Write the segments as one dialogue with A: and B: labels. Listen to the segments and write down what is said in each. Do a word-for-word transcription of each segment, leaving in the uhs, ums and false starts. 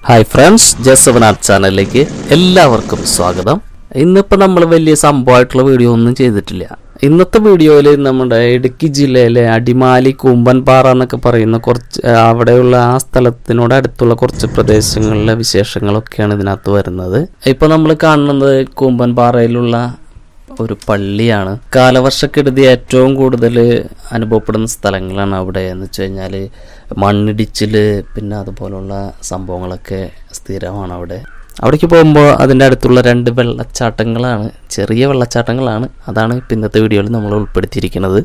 A: Hi friends, J seven art ചാനലിലേക്ക് എല്ലാവർക്കും സ്വാഗതം. ഇന്നിപ്പോൾ നമ്മൾ വലിയ സംഭവമായിട്ടുള്ള വീഡിയോ ഒന്നും ചെയ്തിട്ടില്ല. ഇന്നത്തെ വീഡിയോയിൽ നമ്മുടെ ഇടുക്കി ജില്ലയിലെ അടിമാലി കൂമ്പൻപാറ എന്നൊക്കെ പറയുന്ന കുറച്ച് അവിടെയുള്ള ആ സ്ഥലത്തിനോട് അടുത്തുള്ള കുറച്ച് പ്രദേശങ്ങളിലെ വിശേഷങ്ങളൊക്കെയാണ് ഇതിനകത്ത് വരുന്നത്. ഇപ്പോൾ നമ്മൾ കാണുന്നത് കൂമ്പൻപാറയിലുള്ള ഒരു പള്ളിയാണ്. കാലവർഷക്കെടുതി ഏറ്റവും കൂടുതൽ അനുഭവപ്പെടുന്ന സ്ഥലങ്ങളാണ് അവിടെ എന്ന് വെച്ച് കഴിഞ്ഞാൽ മണ്ണിടിച്ചിൽ പിന്നെ അതുപോലുള്ള സംഭവങ്ങളൊക്കെ സ്ഥിരമാണ് അവിടെ. അവിടേക്ക് പോകുമ്പോൾ അതിൻ്റെ അടുത്തുള്ള രണ്ട് വെള്ളച്ചാട്ടങ്ങളാണ്, ചെറിയ വെള്ളച്ചാട്ടങ്ങളാണ്. അതാണ് ഇന്നത്തെ വീഡിയോയിൽ നമ്മൾ ഉൾപ്പെടുത്തിയിരിക്കുന്നത്.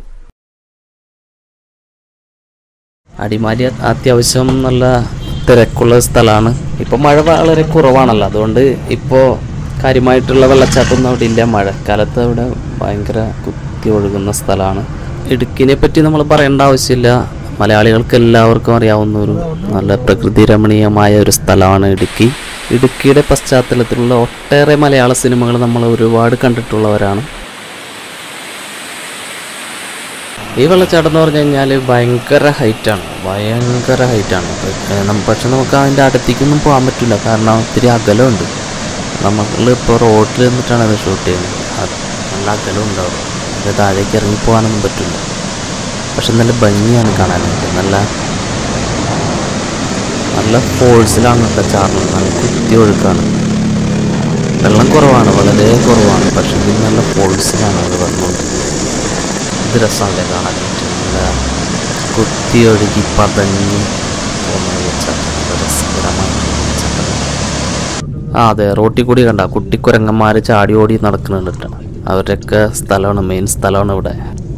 A: അടിമാലി അത്യാവശ്യം നല്ല തിരക്കുള്ള സ്ഥലമാണ്. ഇപ്പോൾ മഴ വളരെ കുറവാണല്ലോ, അതുകൊണ്ട് ഇപ്പോൾ കാര്യമായിട്ടുള്ള വെള്ളച്ചാട്ടമൊന്നും അവിടെ ഇല്ല. മഴക്കാലത്ത് അവിടെ ഭയങ്കര കുത്തി ഒഴുകുന്ന സ്ഥലമാണ്. ഇടുക്കിനെ പറ്റി നമ്മൾ പറയേണ്ട ആവശ്യമില്ല, മലയാളികൾക്ക് എല്ലാവർക്കും അറിയാവുന്ന ഒരു നല്ല പ്രകൃതി രമണീയമായ ഒരു സ്ഥലമാണ് ഇടുക്കി. ഇടുക്കിയുടെ പശ്ചാത്തലത്തിലുള്ള ഒട്ടേറെ മലയാള സിനിമകൾ നമ്മൾ ഒരുപാട് കണ്ടിട്ടുള്ളവരാണ്. ഈ വെള്ളച്ചാട്ടം എന്ന് പറഞ്ഞു കഴിഞ്ഞാൽ ഭയങ്കര ഹൈറ്റാണ്, ഭയങ്കര ഹൈറ്റാണ്. പക്ഷെ നമുക്ക് അതിൻ്റെ അടുത്തേക്കൊന്നും പോകാൻ പറ്റില്ല, കാരണം ഒത്തിരി അകലമുണ്ട്. നമ്മളിപ്പോൾ റോഡിൽ നിന്നിട്ടാണ് അത് ഷൂട്ട് ചെയ്യുന്നത്. അത് നല്ല അകലം ഉണ്ടാവും, അത് താഴേക്ക് ഇറങ്ങി പോകാനൊന്നും പറ്റില്ല. പക്ഷെ നല്ല ഭംഗിയാണ് കാണാനായിട്ട്. നല്ല നല്ല ഫോഴ്സിലാണ് ഇവിടെ ചാടുന്നത്, നല്ല കുത്തി ഒഴുക്കാണ്. വെള്ളം കുറവാണ്, വളരെ കുറവാണ്, പക്ഷെ ഇത് നല്ല ഫോഴ്സിലാണ് അത് വന്നുകൊണ്ട്. ഇത് രസമല്ലേ കാണാനായിട്ട്, നല്ല കുത്തി ഒഴുകി പതഞ്ഞ് പോകുന്ന വെച്ചാൽ രസകരമാണ്. ആ അതെ, റോട്ടിൽ കൂടി കണ്ട കുട്ടിക്കുരങ്ങന്മാർ ചാടി ഓടി നടക്കുന്നുണ്ട്. അവരൊക്കെ സ്ഥലമാണ്, മെയിൻ സ്ഥലമാണ് ഇവിടെ.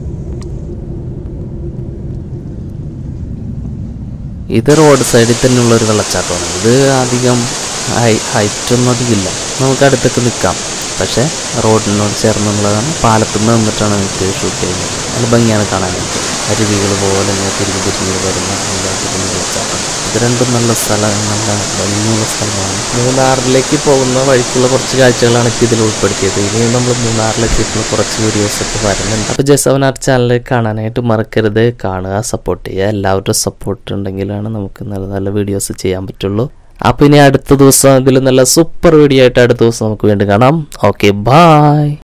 A: ഇത് റോഡ് സൈഡിൽ തന്നെയുള്ള ഒരു വെള്ളച്ചാട്ടമാണ്. ഇത് അധികം ഹൈ ഹൈറ്റൊന്നും അധികമില്ല, നമുക്ക് അടുത്തൊക്കെ നിൽക്കാം. പക്ഷേ റോഡിനോട് ചേർന്നുള്ളതാണ്. പാലത്തിൽ നിന്ന് നിന്നിട്ടാണ് എനിക്ക് ഷൂട്ട് ചെയ്യുന്നത്. നല്ല ഭംഗിയാണ് കാണാനായിട്ട്. അരുവികൾ പോലെ ഇങ്ങനെ തിരികെ തിരികെ വരുന്ന അതിനകത്തേക്ക് വെള്ളച്ചാട്ടം. ഇത് രണ്ടും നല്ല സ്ഥലം, നല്ല ഭംഗിയുള്ള സ്ഥലമാണ്. മൂന്നാറിലേക്ക് പോകുന്ന വഴിക്കുള്ള കുറച്ച് കാഴ്ചകളാണ് ഇപ്പോൾ ഇതിൽ ഉൾപ്പെടുത്തിയത്. ഇനി നമ്മൾ മൂന്നാറിലെത്തിയിട്ടുള്ള കുറച്ച് വീഡിയോസൊക്കെ വരുന്നുണ്ട്. അപ്പോൾ ജെ സെവൻ ആർട്ട് ചാനൽ കാണാനായിട്ട് മറക്കരുത്. കാണുക, സപ്പോർട്ട് ചെയ്യുക. എല്ലാവരുടെ സപ്പോർട്ട് ഉണ്ടെങ്കിലാണ് നമുക്ക് നല്ല നല്ല വീഡിയോസ് ചെയ്യാൻ പറ്റുള്ളൂ. അപ്പോൾ ഇനി അടുത്ത ദിവസം ഇതിൽ നല്ല സൂപ്പർ വീഡിയോ ആയിട്ട് അടുത്ത ദിവസം നമുക്ക് വീണ്ടും കാണാം. Okay, by.